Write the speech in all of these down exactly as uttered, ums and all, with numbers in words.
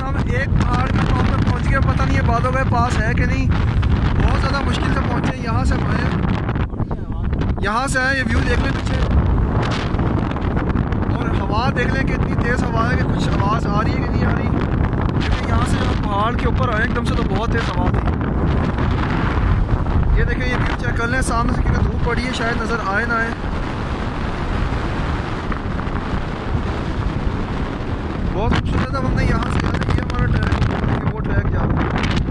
हम एक पहाड़ के टॉप पे पहुंच गए, पता नहीं ये बादों के पास है कि नहीं। बहुत ज़्यादा मुश्किल से पहुंचे। यहाँ से आए, यहाँ से आए, ये व्यू देख लें पीछे और हवा देख लें कि इतनी तेज़ हवा है कि कुछ आवाज़ आ रही है कि नहीं आ रही। क्योंकि यहाँ से जब पहाड़ के ऊपर आए एकदम से तो बहुत तेज़ हवा थी। ये देखें, ये व्यू चेक कर लें सामने से, क्योंकि धूप पड़ी है शायद नज़र आए ना आए। बहुत खूबसूरत है। हमने यहाँ से ये हमारा ट्रैक, वो ट्रैक जा रहा है।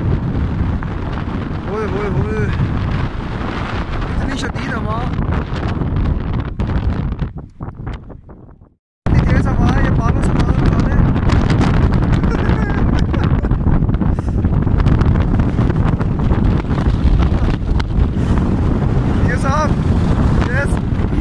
ओए होए होए, इतनी शदीद हवा, इतनी तेज हवा है, ये बालों से बाल उड़ा दे। ये साहब, यस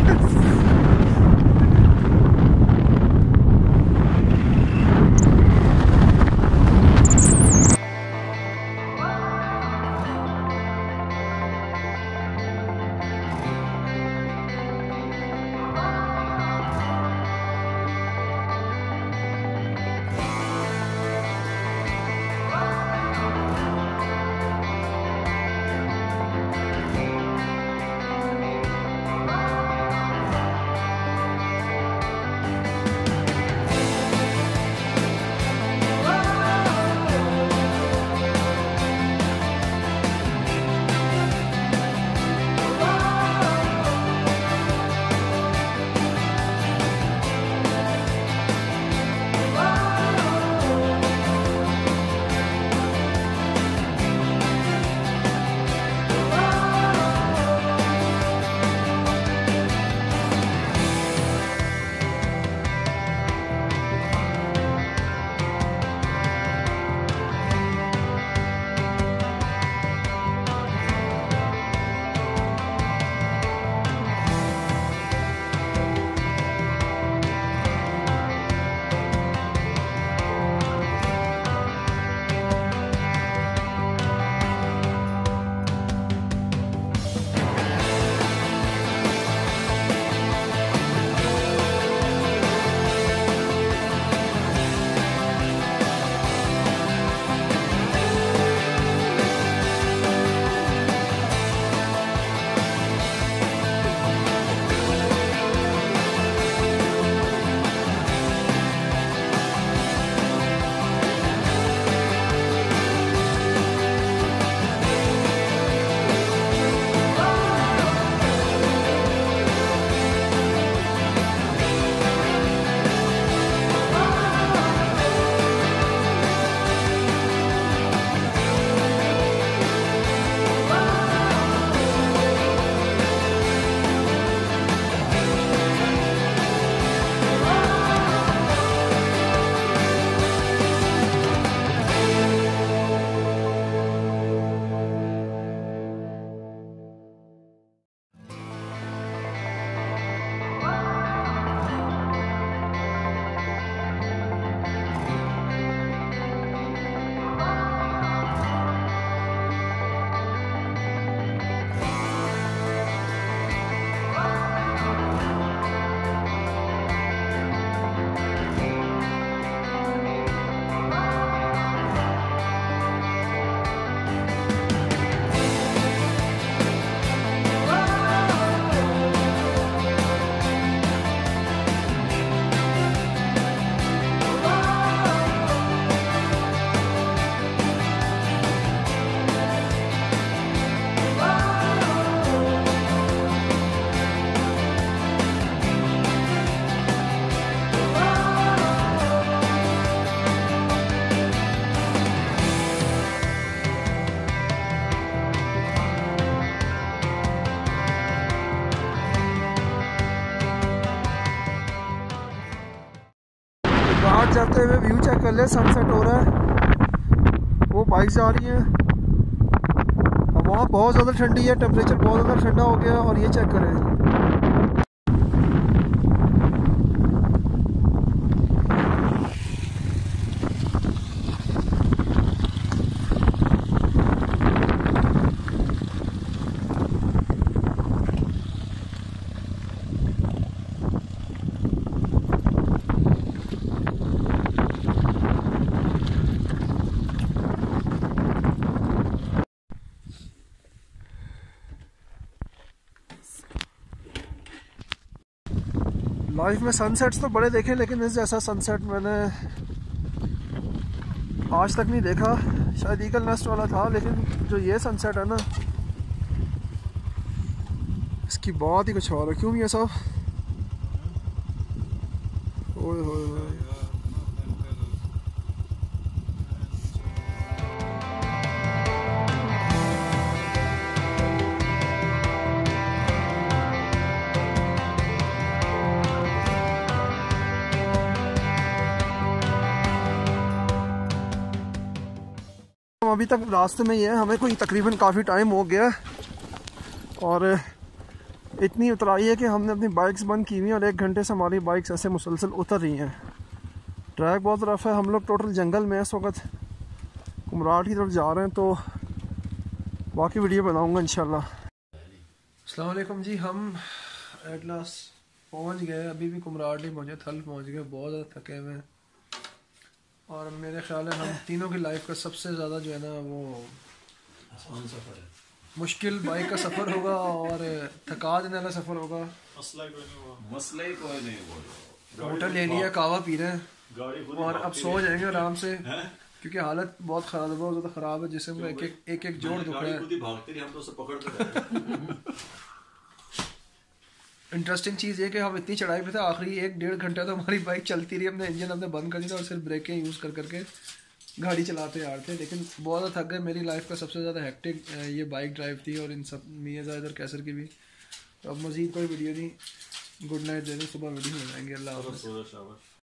बाहर जाते हुए व्यू चेक कर ले। सनसेट हो रहा है, वो बाइक्स आ रही हैं। हवा बहुत ज़्यादा ठंडी है, टेम्परेचर बहुत ज़्यादा ठंडा हो गया। और ये चेक करें, लाइफ में सनसेट्स तो बड़े देखे, लेकिन इस जैसा सनसेट मैंने आज तक नहीं देखा। शायद ईगल नेस्ट वाला था, लेकिन जो ये सनसेट है ना, इसकी बात ही कुछ और है। क्यों भी है साहब? ओए होए होए। हम अभी तक रास्ते में ही है, हमें कोई तकरीबन काफ़ी टाइम हो गया और इतनी उतराई है कि हमने अपनी बाइक्स बंद की हुई हैं और एक घंटे से हमारी बाइक्स ऐसे मुसलसल उतर रही हैं। ट्रैक बहुत रफ है, हम लोग टोटल जंगल में इस वक्त कुमराट की तरफ जा रहे हैं, तो बाकी वीडियो बनाऊंगा इंशाल्लाह। अस्सलाम वालेकुम जी, हम एट लास्ट पहुँच गए। अभी भी कुमराट नहीं पहुँचे, थल पहुँच गए। बहुत ज़्यादा थके हुए हैं और मेरे ख्याल है हम तीनों की लाइफ का सबसे ज़्यादा जो है ना वो सफ़र है, मुश्किल बाइक का सफ़र होगा और थका देने वाला सफ़र होगा। मसला ही कोई नहीं हुआ। होटल ले लिया, कावा पी रहे हैं और अब सो जाएंगे आराम से, क्योंकि हालत बहुत ख़राब है, बहुत ज़्यादा ख़राब है। जिसम का एक एक एक एक जोड़ दुख रहा है। इंटरेस्टिंग चीज़ ये कि हम इतनी चढ़ाई पे थे, आखिरी एक डेढ़ घंटा तो हमारी बाइक चलती रही, हमने इंजन हमने बंद कर दिया और सिर्फ ब्रेकें यूज़ कर करके गाड़ी चलाते आ रहे थे। लेकिन बहुत ज़्यादा थक गए। मेरी लाइफ का सबसे ज़्यादा हेक्टिक ये बाइक ड्राइव थी और इन सब मियाँ इधर कैसर की भी। तो अब मज़ीद कोई वीडियो नहीं, गुड नाइट दे दो, सुबह वीडियो हो जाएंगे। अल्लाह हाफ़िज़।